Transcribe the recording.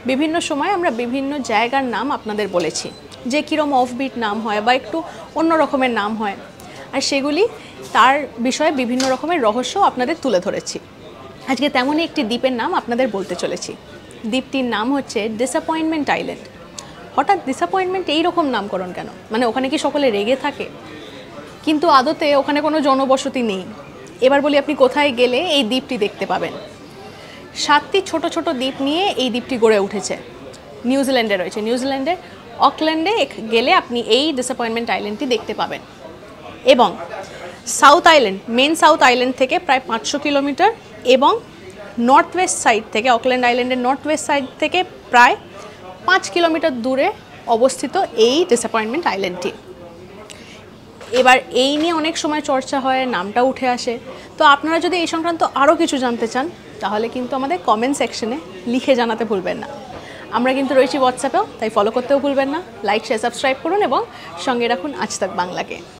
বিভিন্ন সময় আমরা বিভিন্ন জায়গার নাম আপনাদের বলেছি যে কীরকম অফবিট নাম হয় বা একটু অন্য রকমের নাম হয়, আর সেগুলি তার বিষয়ে বিভিন্ন রকমের রহস্য আপনাদের তুলে ধরেছি। আজকে তেমনই একটি দ্বীপের নাম আপনাদের বলতে চলেছি। দ্বীপটির নাম হচ্ছে ডিসঅ্যাপয়েন্টমেন্ট আইল্যান্ড। হঠাৎ ডিসঅ্যাপয়েন্টমেন্ট এইরকম নামকরণ কেন? মানে ওখানে কি সকলে রেগে থাকে? কিন্তু আদতে ওখানে কোনো জনবসতি নেই। এবার বলি আপনি কোথায় গেলে এই দ্বীপটি দেখতে পাবেন। 7টি ছোট ছোট দ্বীপ নিয়ে এই দ্বীপটি গড়ে উঠেছে। নিউজিল্যান্ডে রয়েছে। নিউজিল্যান্ডের অকল্যান্ডে গেলে আপনি এই ডিসঅ্যাপয়েন্টমেন্ট আইল্যান্ডটি দেখতে পাবেন। এবং south island, main south island থেকে প্রায় 500 কিলোমিটার এবং নর্থ ওয়েস্ট সাইড থেকে, অকল্যান্ড আইল্যান্ডের নর্থ ওয়েস্ট সাইড থেকে প্রায় 5 কিলোমিটার দূরে অবস্থিত এই ডিসঅ্যাপয়েন্টমেন্ট আইল্যান্ডটি। এবার এই নিয়ে অনেক সময় চর্চা হয়, নামটা উঠে আসে। তো আপনারা যদি এই সংক্রান্ত আরও কিছু জানতে চান তাহলে কিন্তু আমাদের কমেন্ট সেকশনে লিখে জানাতে ভুলবেন না। আমরা কিন্তু রয়েছি হোয়াটসঅ্যাপেও, তাই ফলো করতেও ভুলবেন না। লাইক, শেয়ার, সাবস্ক্রাইব করুন এবং সঙ্গে রাখুন আজ তাক বাংলাকে।